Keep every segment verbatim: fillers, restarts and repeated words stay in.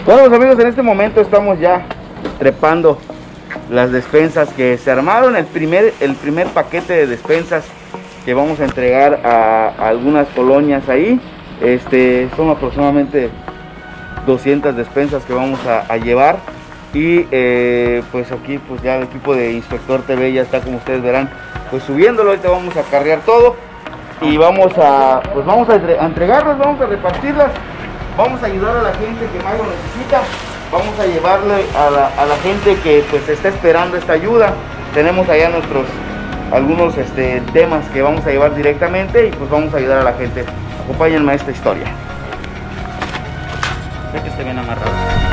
Bueno, pues amigos, en este momento estamos ya trepando las despensas que se armaron, el primer, el primer paquete de despensas que vamos a entregar a, a algunas colonias ahí. Este, son aproximadamente doscientas despensas que vamos a, a llevar. Y eh, pues aquí pues ya el equipo de Inspector T V ya está, como ustedes verán, pues subiéndolo. Ahorita vamos a carrear todo y vamos a pues vamos a, a entregarlas, vamos a repartirlas, vamos a ayudar a la gente que más lo necesita, vamos a llevarle a la, a la gente que pues está esperando esta ayuda. Tenemos allá nuestros algunos este, temas que vamos a llevar directamente y pues vamos a ayudar a la gente. Acompáñenme a esta historia. Ve que esté bien amarrado.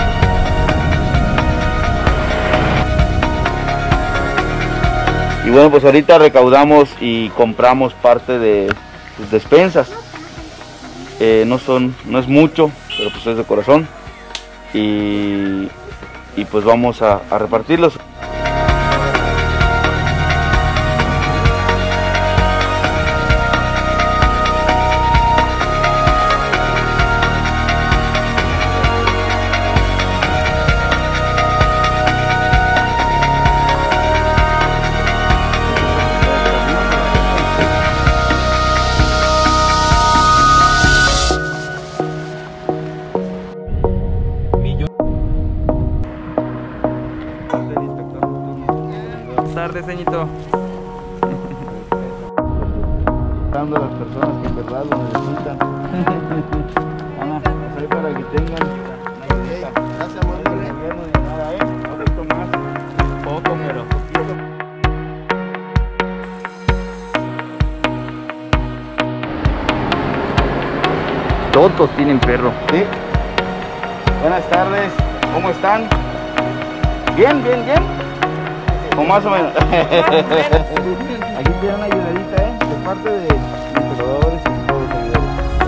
Y bueno, pues ahorita recaudamos y compramos parte de pues, despensas. Eh, no son, no es mucho, pero pues es de corazón. Y, y pues vamos a, a repartirlos. Buenas tardes, señorito. Dando a las personas que en verdad lo necesitan. Ana, pues ahí para que tengan. Gracias, muy bien. No de nada, ¿eh? Un poquito más. Poco, pero poquito. Todos tienen perro. Sí. Buenas tardes, ¿cómo están? Bien, bien, bien. O más o menos. Aquí tienen una ayudadita, ¿eh? De parte de los jugadores y todos los seguidores.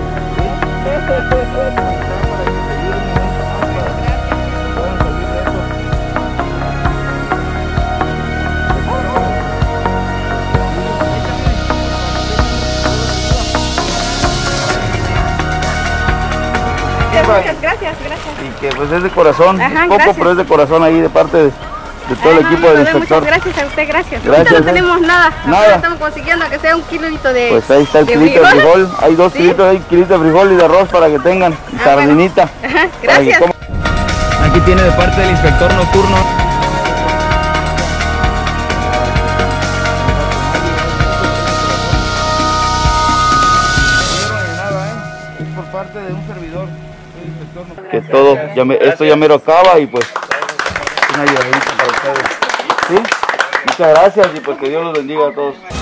Muchas gracias, gracias. Y que pues es de corazón, Ajá, poco, gracias. pero es de corazón ahí de parte de, de todo Ay, el no, equipo no, del no, inspector. muchas gracias a usted, gracias. Gracias, Ahorita no ¿eh? tenemos nada. Nada. Ahora estamos consiguiendo que sea un kilito de Pues ahí está el de kilito de frijol, hay dos Sí. kilitos, hay kilito de frijol y de arroz para que tengan, y Ah, sardinita. bueno. Ajá, para que gracias. coman. Aquí tiene de parte del inspector nocturno. Es por parte de un servidor, que todo, ya me, esto ya mero acaba y pues una ayudadita para ustedes. ¿Sí? Muchas gracias y pues que Dios los bendiga a todos.